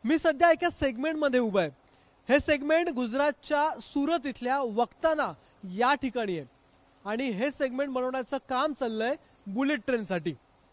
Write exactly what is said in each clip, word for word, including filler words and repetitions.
मी सध्या एका सेगमेंटमध्ये उभा आहे। हे सेगमेंट गुजरातच्या सुरत इथल्या वक्ताना या ठिकाणी आहे आणि हे सेगमेंट बनवण्याचं काम चाललंय बुलेट ट्रेनसाठी।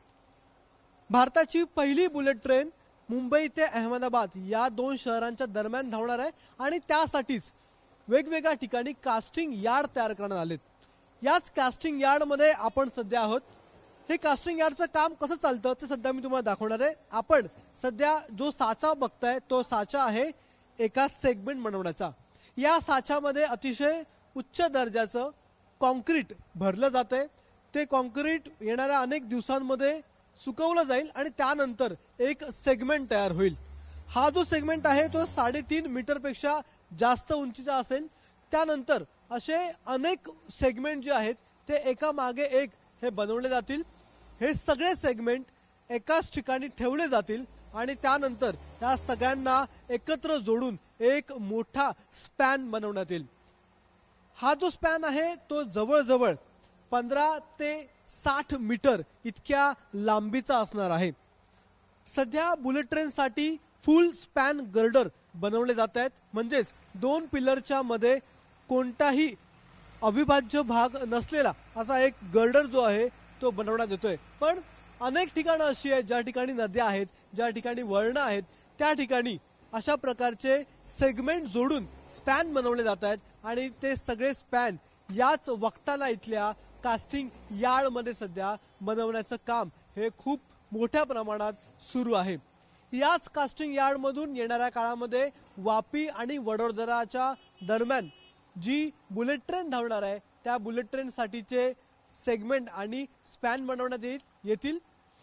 भारताची पहिली बुलेट ट्रेन मुंबई ते अहमदाबाद या दोन शहरांच्या दरम्यान धावणार आहे आणि त्यासाठीच वेगवेगळ्या ठिकाणी कास्टिंग यार्ड तयार करण्यात आलेत। याच कास्टिंग यार्डमध्ये आपण सध्या आहोत। हे कास्टिंग यार्डचं काम कसं चालतं ते सध्या मी तुम्हाला दाखवणार आहे। आपण सध्या जो साचा बघताय तो साचा आहे एका सेगमेंट बनवण्याचा। या साच्यामध्ये अतिशय उच्च दर्जाचं कॉन्क्रीट भरलं जातंय। ते कॉन्क्रीट येणाऱ्या अनेक दिवसांमध्ये सुकवलं जाईल आणि त्यानंतर एक सेगमेंट तयार होईल। हा जो सेगमेंट आहे तो साडेतीन मीटरपेक्षा जास्त उंचीचा असेल। त्यानंतर असे अनेक सेगमेंट जे आहेत ते एका मागे एक हे बनवले जातील। हे सगळे सेगमेंट एकाच ठिकाणी ठेवले जातील आणि त्यानंतर त्या सगळ्यांना एकत्र जोडून एक मोठा स्पॅन बनवण्यात येईल। हा जो स्पॅन आहे तो जवळजवळ पंधरा ते साठ मीटर इतक्या लांबीचा असणार आहे। सध्या बुलेट ट्रेनसाठी फुल स्पॅन गर्डर बनवले जात आहेत, म्हणजेच दोन पिलरच्या मध्ये कोणताही अविभाज्य भाग नसलेला असा एक गर्डर जो आहे तो बनवण्यात येतोय। पण अनेक ठिकाणं अशी आहेत ज्या ठिकाणी नद्या आहेत, ज्या ठिकाणी वळणं आहेत, त्या ठिकाणी अशा प्रकारचे सेगमेंट जोडून स्पॅन बनवले जात आहेत आणि ते सगळे स्पॅन याच वक्ताना इथल्या कास्टिंग यार्डमध्ये सध्या बनवण्याचं काम हे खूप मोठ्या प्रमाणात सुरू आहे। याच कास्टिंग यार्डमधून येणाऱ्या काळामध्ये वापी आणि वडोदराच्या दरम्यान जी बुलेट ट्रेन धावणार आहे त्या बुलेट ट्रेनसाठीचे सेगमेंट आणि स्पॅन बनवण्यात येईल येतील।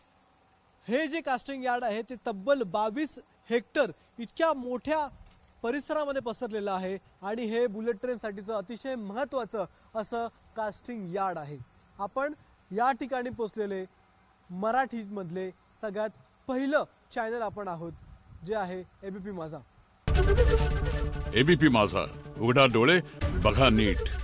हे जे कास्टिंग यार्ड आहे ते तब्बल बावीस हेक्टर इतक्या मोठ्या परिसरामध्ये पसरलेलं आहे आणि हे बुलेट ट्रेनसाठीचं अतिशय महत्त्वाचं असं कास्टिंग यार्ड आहे। आपण या ठिकाणी पोहोचलेले मराठीमधले सगळ्यात पहिलं चॅनल आपण आहोत जे आहे एबीपी माझा। एबीपी माझा, उघडा डोळे बघा नीट।